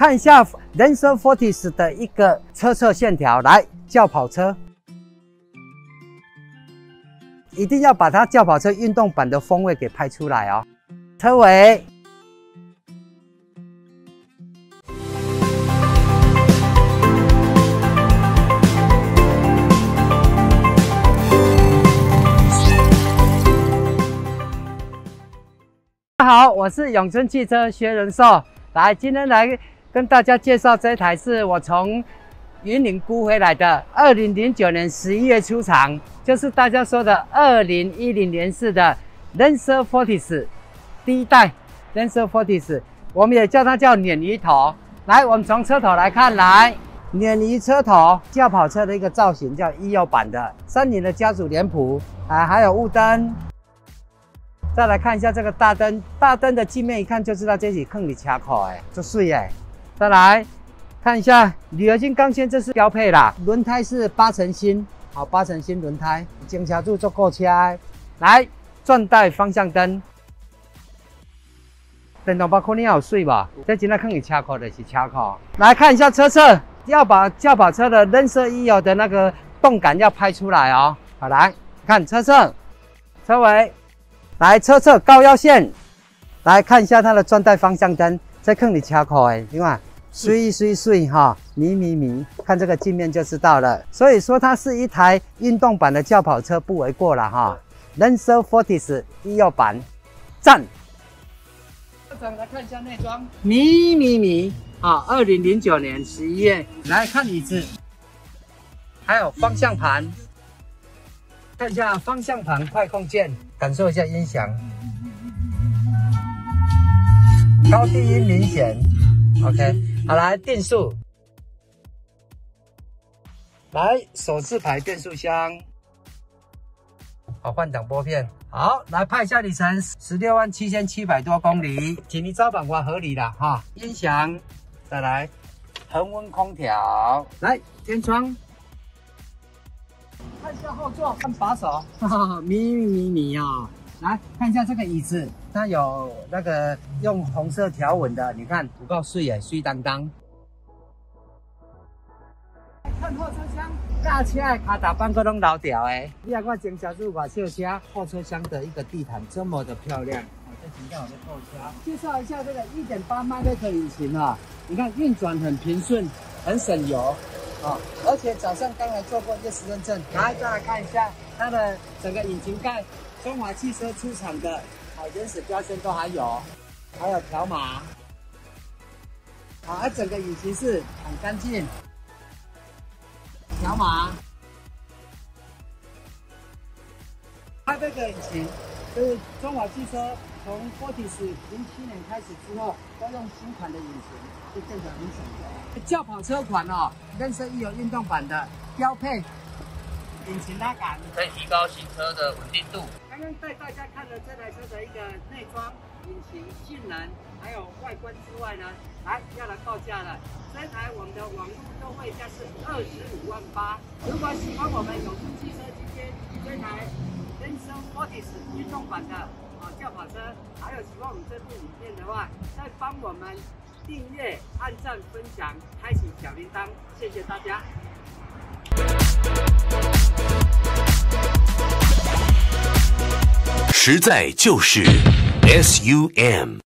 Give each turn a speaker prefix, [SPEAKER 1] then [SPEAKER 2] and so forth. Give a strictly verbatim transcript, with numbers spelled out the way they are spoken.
[SPEAKER 1] 看一下 Lancer Fortis 的一个车侧线条，来轿跑车，一定要把它轿跑车运动版的风味给拍出来哦。车尾。 大家好，我是永春汽车薛仁寿。来，今天来跟大家介绍这台是我从云林估回来的，二零零九年十一月出厂，就是大家说的二零一零年式的 Lancer Fortis 第一代 Lancer Fortis， 我们也叫它叫鲶鱼头。来，我们从车头来看，来鲶鱼车头轿跑车的一个造型叫一六版的，三菱的家族脸谱啊，还有雾灯。 再来看一下这个大灯，大灯的镜面一看就知道这是坑里卡口哎，就水哎。再来看一下铝合金钢圈，这是标配啦。轮胎是八成新，好八成新轮胎，警察柱做够车。来转带方向灯，电动包可能有水吧？这真的坑里卡口的是卡口。来看一下车侧，要把轿跑车的Lancer一有的那个动感要拍出来哦。好，来看车侧，车尾。 来车侧高腰线，来看一下它的转带方向灯，在坑里卡口哎，另外水水水哈，迷迷迷，看这个镜面就知道了。所以说它是一台运动版的轿跑车不为过了哈。Lancer Fortis 一六版，赞。车长来看一下内装，迷迷迷啊，二零零九年十一月，来看椅子，还有方向盘。 看一下方向盘快控键，感受一下音响，高低音明显。OK， 好，来定速，来手自排变速箱，好换挡拨片。好，来拍一下里程，十六万七千七百多公里，请你照板花合理啦哈。音响，再来恒温空调，来天窗。 看一下后座，看把手，哈哈，迷迷迷迷哦。来看一下这个椅子，它有那个用红色条纹的，你看不够水耶，水当当。看后车厢，大车的卡踏板都拢老掉诶。你看我前车主把秀车后车厢的一个地毯这么的漂亮，我再请教我的后车，介绍一下这个 一点八 马力的引擎啊，你看运转很平顺，很省油。 哦，而且早上刚才做过一个实认证，来再来看一下它的整个引擎盖，中华汽车出厂的，好原始标签都还有，还有条码，好，而整个引擎是很干净，条码，它这个引擎就是中华汽车从 Fortis 零七年开始之后，都用新款的引擎，就变得很省油。 轿跑车款哦 ，Lancer一有运动版的标配引擎拉杆，
[SPEAKER 2] 可以提高行车的稳定度。
[SPEAKER 1] 刚刚带大家看了这台车的一个内装、引擎性能，还有外观之外呢，来要来报价了。这台我们的网络优惠价是二十五万八。如果喜欢我们永春汽车今天这台 Lancer Fortis 运动版的啊轿跑车，还有喜欢我们这部影片的话，再帮我们。 订阅、按赞、分享、开启小铃铛，谢谢大家。
[SPEAKER 3] 实在就是 S U M。